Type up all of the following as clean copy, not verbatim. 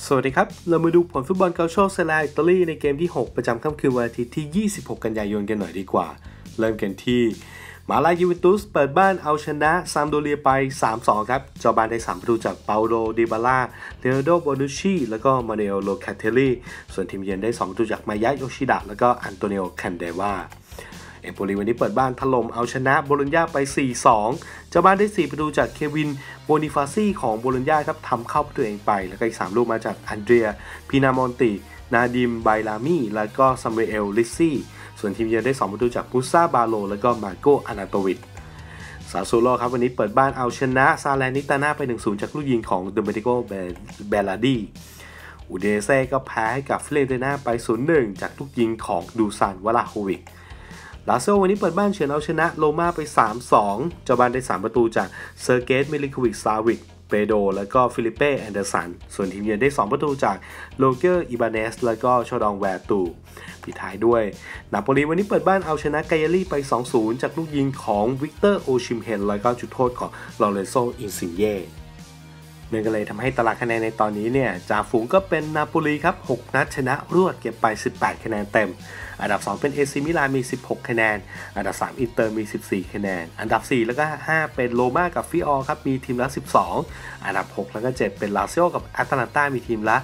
สวัสดีครับเรามาดูผลฟุตบอลเกาโชเซเรียอิตาลีในเกมที่ 6 ประจำค่ำคืนวันอาทิตย์ที่ 26 กันยายนกันหน่อยดีกว่าเริ่มกันที่มาลายูเวนตุสเปิดบ้านเอาชนะซามโดเรียไป 3-2 ครับเจ้าบ้านได้3 ประตูจากเปาโลดิบาล่าเลโอนาร์โด โบนูชชีแล้วก็มาเนโอ โลคาเทลลี่ส่วนทีมเยือนได้2 ประตูจากมายะ โยชิดะแล้วก็อันโตนิโอ แคนเดวาเอมโปลีวันนี้เปิดบ้านถล่มเอาชนะโบโลญญาไป 4-2 เจ้าบ้านได้4 ประตูจากเควิน โบนิฟาซี่ของโบโลญญาครับทำเข้าประตูเองไปแล้วก็อีก3 ลูกมาจากอันเดรีย พินามอนติ นาดิม ไบลามี่แล้วก็ซัมเวเอล ลิซซี่ส่วนทีมเยือนได้2 ประตูจากมูซา บาโลแล้วก็มาโก อานาโตวิชซาซูโร่ครับวันนี้เปิดบ้านเอาชนะซาแลนิตาน่าไป 1-0 จากลูกยิงของโดเมนิโก เบลลาดีอูเดเซ่ก็แพ้ให้กับฟิเรนติน่าไป 0-1 จากลูกยิงของดูซาน วลาโฮวิกลาโซวันนี้เปิดบ้านเฉือนเอาชนะโรม่าไป 3-2 เจ้าบ้านได้3 ประตูจากเซอร์เกต มิลิโควิช ซาวิก เปโดแล้วก็ฟิลิเป้ แอนเดอร์สันส่วนทีมเยือนได้2 ประตูจากโลเกอร์ อิบาเนสแล้วก็ชอดอง แวร์ตูปิดท้ายด้วยนาโปลีวันนี้เปิดบ้านเอาชนะไกอารี่ไป 2-0 จากลูกยิงของวิกเตอร์ โอชิมเฮนแล้วก็จุดโทษของลอเรนโซ อินซิเย่นั่นก็เลยทำให้ตารางคะแนนในตอนนี้เนี่ยจ่าฝูงก็เป็นนาโปลีครับ6 นัดชนะรวดเก็บไป18 คะแนนเต็มอันดับ2เป็นเอซิมิลานมี16 คะแนนอันดับ3อินเตอร์มี14 คะแนนอันดับ4แล้วก็5เป็นโรม่ากับฟิออครับมีทีมละ12อันดับ6แล้วก็7เป็นลาซิโอกับแอตแลนตามีทีมละ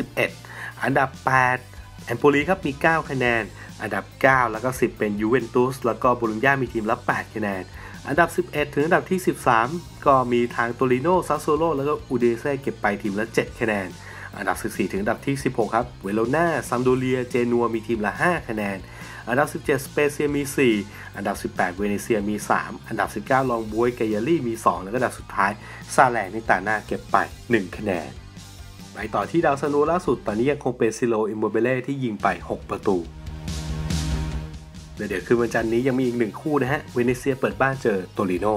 11อันดับ8แอมโปลีครับมี9 คะแนนอันดับ9แล้วก็10เป็นยูเวนตุสแล้วก็โบโลญญามีทีมละ8 คะแนนอันดับ11ถึงอันดับที่13ก็มีทางโตริโน ซัสโซโลแล้วก็อูเดเซ่เก็บไปทีมละ7 คะแนนอันดับ14ถึงอันดับที่16ครับเวโรนาซัมโดเรีย เจนัวมีทีมละ5 คะแนนอันดับ17สเปเซียมี4อันดับ18เวเนเซียมี3อันดับ19ลองบวย ไกอารี่มี2แล้วก็อันดับสุดท้ายซาแลนิตาน่าเก็บไป1 คะแนนไปต่อที่ดาวซันโวล่าสุดตอนนี้ยังคงเป็นซิโล อิมโมเบเล่ที่ยิงไป6 ประตูเดี๋ยวคืนวันจันทร์นี้ยังมีอีก1 คู่นะฮะเวเนเซียเปิดบ้านเจอโตริโน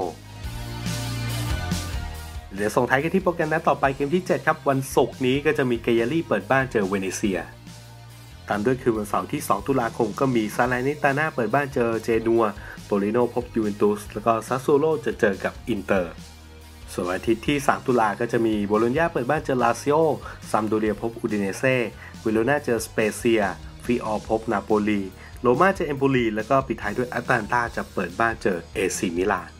เดี๋ยวส่งท้ายกันที่โปรแกรมนัดต่อไปเกมที่7ครับวันศุกร์นี้ก็จะมีไกอารี่เปิดบ้านเจอเวเนเซียตามด้วยคืนวันเสาร์ที่2 ตุลาคมก็มีซาแลนิตาน่าเปิดบ้านเจอเจนัวโตริโนพบยูเวนตุสแล้วก็ซัสโซโลจะเจอกับอินเตอร์ส่วนวันอาทิตย์ที่3 ตุลาก็จะมีโบโลญญาเปิดบ้านเจอลาซิโอซัมโดเรียพบอูดิเนเซ่เวโรนาเจอสเปเซียฟิออพบนาโปลีโรม่าเจอเอมโปลีแล้วก็ปิดท้ายด้วยแอตแลนตาจะเปิดบ้านเจอเอซิมิลาน